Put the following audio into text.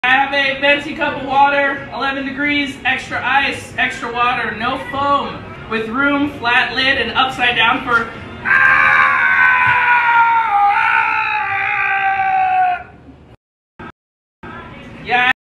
I have a fancy cup of water, 11 degrees, extra ice, extra water, no foam, with room, flat lid, and upside down for yeah.